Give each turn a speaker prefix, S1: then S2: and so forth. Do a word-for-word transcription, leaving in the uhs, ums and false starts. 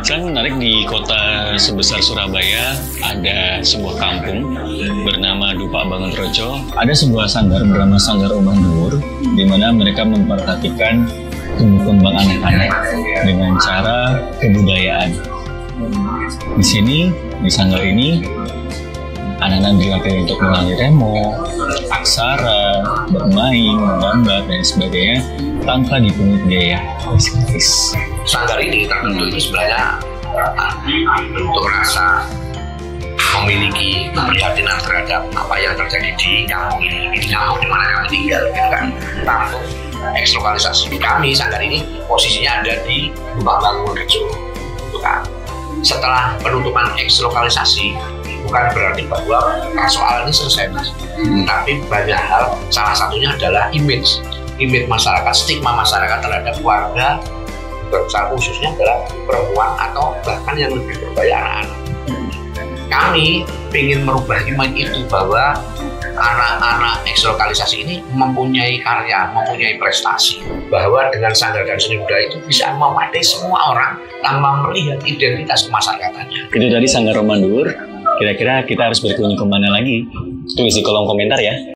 S1: Sekarang menarik di kota sebesar Surabaya ada sebuah kampung bernama Dupa Bangun Rejo. Ada sebuah sanggar bernama Sanggar Omah Dhuwur, di mana mereka memperhatikan tumbuh kembang anak-anak dengan cara kebudayaan. Di sini, di sanggar ini, anak-anak dilatih untuk mengenali remo, aksara, bermain, menggambar, dan sebagainya tanpa dipungut biaya gratis.
S2: Sanggar ini tertentu itu sebenarnya untuk rasa memiliki keprihatinan terhadap apa yang terjadi di kampung ini, di kampung di mana kami tinggal, gitu kan. Kampung ekslokalisasi kami sanggar ini posisinya ada di Dupa Bangun Rejo, gitu kan. Setelah penutupan ekslokalisasi, bukan berarti bahwa persoalan ini selesai, mas. Hmm. Tapi banyak hal, salah satunya adalah image, image masyarakat, stigma masyarakat terhadap warga, secara khususnya adalah perempuan atau bahkan yang lebih berbahaya anak-anak. Kami ingin merubah image itu bahwa anak-anak ekslokalisasi ini mempunyai karya, mempunyai prestasi, bahwa dengan sanggar dan seni budaya itu bisa memadai semua orang tanpa melihat identitas kemasyarakatan.
S1: Itu tadi Sanggar Omah Dhuwur. Kira-kira kita harus berkunjung kemana lagi? Tulis di kolom komentar ya.